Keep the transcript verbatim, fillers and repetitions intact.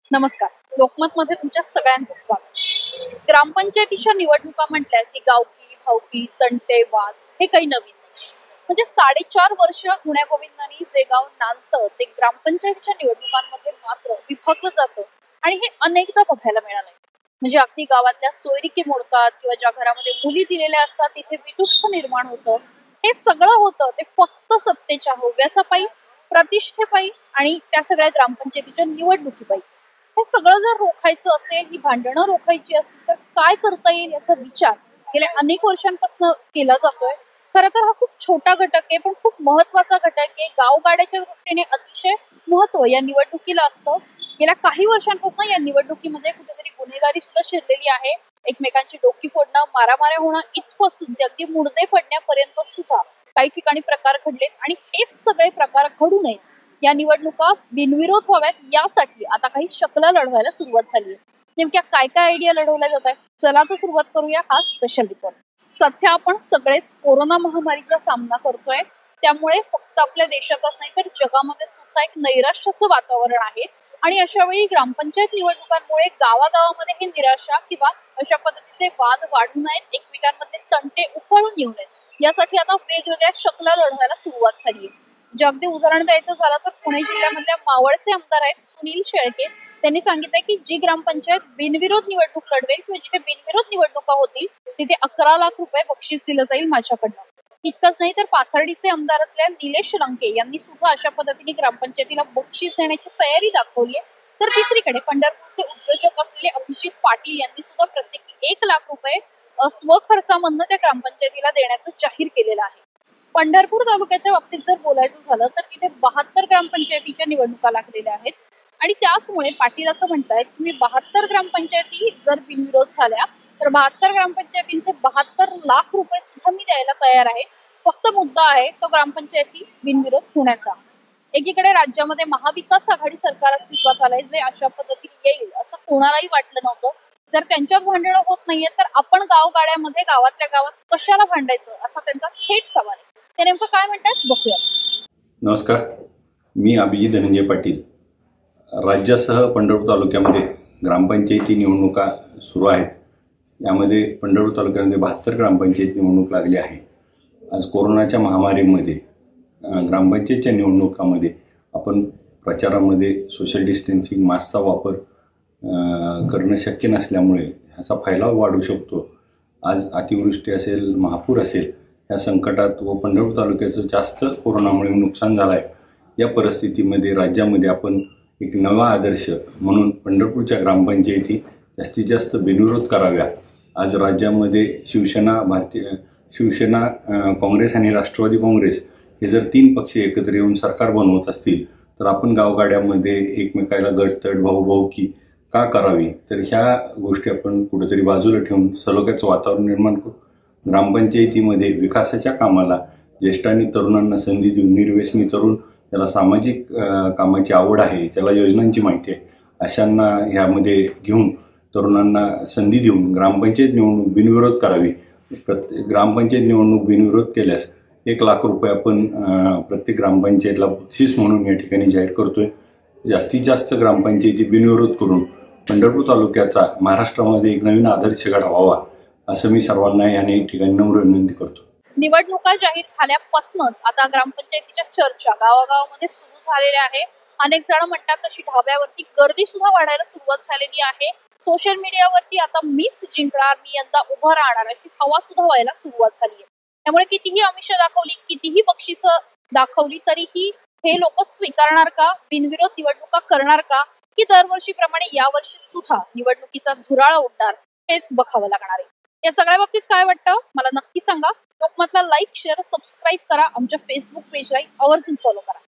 नमस्कार. लोकमत मध्ये तुमच्या सगळ्यांचं स्वागत. ग्रामपंचायतीच्या निवडणुका म्हटल्या की गावकी भावकी तंटे वाद हे काही नवीन नाही. म्हणजे साडेचार वर्ष गुण्यागोविंदांनी जे गाव नांदतं ते ग्रामपंचायतीच्या निवडणुकांमध्ये मात्र विभागलं जातं आणि हे अनेकदा बघायला मिळालंय. म्हणजे अगदी गावातल्या सोयरिकी मोडतात किंवा ज्या घरामध्ये मुली दिलेल्या असतात तिथे विदुष्ट निर्माण होतं. हे सगळं होतं ते फक्त सत्तेच्या हव्यासापायी, प्रतिष्ठेपायी आणि त्या सगळ्या ग्रामपंचायतीच्या निवडणुकीपायी. हे सगळं जर रोखायचं असेल, ही भांडणं रोखायची असतील तर काय करता येईल याचा विचार गेल्या अनेक वर्षांपासून केला जातोय. खरं तर हा खूप छोटा घटक आहे पण खूप महत्वाचा घटक आहे. गावगाड्याच्या दृष्टीने अतिशय महत्व या निवडणुकीला असतं. गेल्या काही वर्षांपासून या निवडणुकीमध्ये कुठेतरी गुन्हेगारी सुद्धा शिरलेली आहे. एकमेकांची डोकी फोडणं, मारामाऱ्या होणं इथपासून ते अगदी मुर्दे पडण्यापर्यंत सुद्धा काही ठिकाणी प्रकार घडलेत आणि हेच सगळे प्रकार घडू नयेत, या निवडणुका बिनविरोध व्हाव्यात यासाठी आता काही शकला लढवायला सुरुवात झाली आहे. नेमक्या काय काय आयडिया लढवल्या जात आहेत, चला तर सुरुवात करूया हा स्पेशल रिपोर्ट. सध्या आपण सगळेच कोरोना महामारीचा सामना करतोय, त्यामुळे फक्त आपल्या देशातच नाही तर जगामध्ये सुद्धा एक नैराश्याचं वातावरण आहे. आणि अशा वेळी ग्रामपंचायत निवडणुकांमुळे गावागावामध्ये ही निराशा किंवा अशा पद्धतीचे वाद वाढू नयेत, एकमेकांमधले तंटे उफाळून येऊ नयेत, यासाठी आता वेगवेगळ्या शकला लढवायला सुरुवात झाली आहे. जे अगदी उदाहरण द्यायचं झालं तर पुणे जिल्ह्यामधल्या मावळचे आमदार आहेत सुनील शेळके. त्यांनी सांगितलंय की जी ग्रामपंचायत बिनविरोध निवडणूक लढवेल किंवा जिथे बिनविरोध निवडणुका होतील तिथे अकरा लाख रुपये बक्षीस दिलं जाईल माझ्याकडनं. इतकंच नाही तर पाथर्डीचे आमदार असलेल्या निलेश लंके यांनी सुद्धा अशा पद्धतीने ग्रामपंचायतीला बक्षीस देण्याची तयारी दाखवली आहे. तर तिसरीकडे पंढरपूरचे उद्योजक असलेले अभिजित पाटील यांनी सुद्धा प्रत्येकी एक लाख रुपये स्वखर्चामधनं त्या ग्रामपंचायतीला देण्याचं जाहीर केलेलं आहे. पंढरपूर तालुक्याच्या बाबतीत जर बोलायचं झालं तर तिथे बहात्तर ग्रामपंचायतीच्या निवडणुका लागलेल्या आहेत आणि त्याचमुळे पाटील असं म्हणतायत की मी बहात्तर ग्रामपंचायती जर बिनविरोध झाल्या तर बहात्तर ग्रामपंचायतींचे बहात्तर लाख रुपये सुद्धा मी द्यायला तयार आहे. फक्त मुद्दा आहे तो ग्रामपंचायती बिनविरोध होण्याचा. एकीकडे राज्यामध्ये महाविकास आघाडी सरकार अस्तित्वात आलंय जे अशा पद्धतीने येईल असं कोणालाही वाटलं नव्हतं. जर त्यांच्यात भांडणं होत नाहीये तर आपण गावगाड्यामध्ये गावातल्या गावात कशाला भांडायचं असा त्यांचा थेट सवाल आहे. ते नेमकं काय म्हणतात बघूया. नमस्कार, मी अभिजित पाटील. राज्यासह पंढरपूर तालुक्यामध्ये ग्रामपंचायती निवडणुका सुरू आहेत. यामध्ये पंढरपूर तालुक्यामध्ये बहात्तर ग्रामपंचायत निवडणूक लागली आहे. आज कोरोनाच्या महामारीमध्ये ग्रामपंचायतच्या निवडणुकामध्ये आपण प्रचारामध्ये सोशल डिस्टन्सिंग, मास्कचा वापर करणं शक्य नसल्यामुळे ह्याचा फैलाव वाढू शकतो. आज अतिवृष्टी असेल, महापूर असेल, या संकटात व पंढरपूर तालुक्याचं जास्त कोरोनामुळे नुकसान झालं आहे. या परिस्थितीमध्ये राज्यामध्ये आपण एक नवा आदर्श म्हणून पंढरपूरच्या ग्रामपंचायती जास्तीत जास्त बिनविरोध कराव्या. आज राज्यामध्ये शिवसेना, भारतीय शिवसेना, काँग्रेस आणि राष्ट्रवादी काँग्रेस हे जर तीन पक्ष एकत्र येऊन सरकार बनवत असतील तर आपण गावगाड्यामध्ये एकमेकाला गटतट, भाऊभाऊकी का करावी. तर ह्या गोष्टी आपण कुठेतरी बाजूला ठेवून सलोख्याचं वातावरण निर्माण करू. ग्रामपंचायतीमध्ये विकासाच्या कामाला ज्येष्ठांनी तरुणांना संधी देऊन, निर्व्यसनी तरुण त्याला सामाजिक कामाची आवड आहे, त्याला योजनांची माहिती आहे, अशांना ह्यामध्ये घेऊन तरुणांना संधी देऊन ग्रामपंचायत निवडणूक बिनविरोध करावी. प्रत्येक ग्रामपंचायत निवडणूक बिनविरोध केल्यास एक लाख रुपये आपण प्रत्येक ग्रामपंचायतला बक्षीस म्हणून या ठिकाणी जाहीर करतोय. जास्तीत जास्त ग्रामपंचायती बिनविरोध करून पंढरपूर तालुक्याचा महाराष्ट्रामध्ये एक नवीन आदर्श घडवावा असं मी सर्वांना या ठिकाणी नम्र विनंती करतो. निवडणुका जाहीर झाल्यापासूनच आता ग्रामपंचायतीच्या चर्चा गावागावामध्ये सुरू झालेल्या आहे. अनेक जण म्हणतात तशी ढाब्यावरती गर्दी सुद्धा वाढायला सुरुवात झालेली आहे. सोशल मीडियावरती आता मीच जिंकणार, मी यंदा उभं राहणार अशी हवा सुद्धा व्हायला सुरुवात झाली आहे. त्यामुळे कितीही आमिष दाखवली, कितीही बक्षिसं दाखवली तरीही हे लोक स्वीकारणार का, बिनविरोध निवडणुका करणार का, की दरवर्षीप्रमाणे यावर्षी सुद्धा निवडणुकीचा धुराळा उडणार, हेच बघावं लागणार आहे. या सगळ्या बाबतीत काय वाटतं मला नक्की सांगा. लोकमतला लाईक, शेअर, सबस्क्राईब करा. आमच्या फेसबुक पेजला आवर्जून फॉलो करा.